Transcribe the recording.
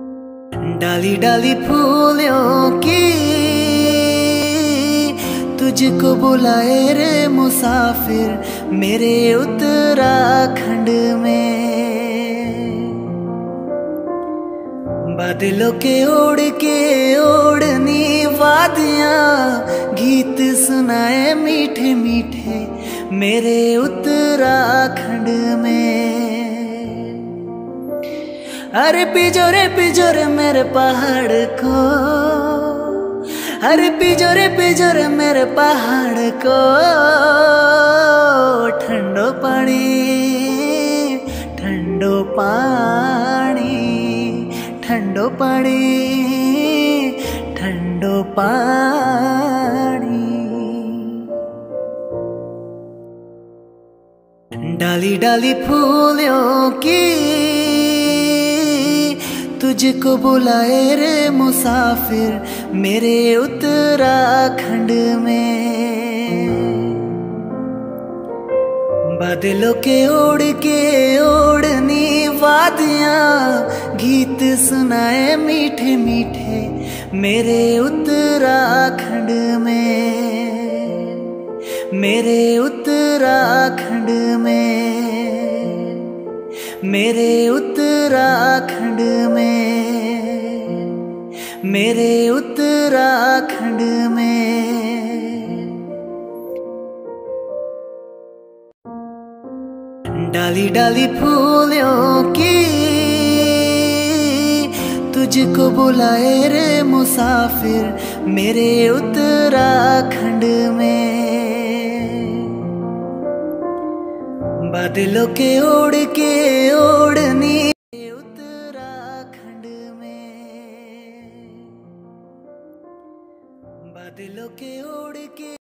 डाली डाली फूलों की तुझको बुलाए रे मुसाफिर मेरे उत्तराखंड में। बादलों के ओढ़नी वादियां गीत सुनाए मीठे मीठे मेरे उत्तराखंड में। अरे पिजोरे मेरे पहाड़ को, अरे पिजोरे मेरे पहाड़ को ठंडो पानी ठंडो पानी ठंडो पानी ठंडो पानी। डाली डाली फूलों की तुझको बुलाए रे मुसाफिर मेरे उत्तराखंड में। बादलों के ओढ़नी वादियां गीत सुनाए मीठे मीठे मेरे उत्तराखंड में, मेरे उत्तराखंड में, मेरे उत्तराखंड में, मेरे उत्तराखंड में। डाली डाली फूलों की तुझको बुलाए रे मुसाफिर मेरे उत्तराखंड में। बादलों के ओढ़नी उत्तराखंड में, बादलों के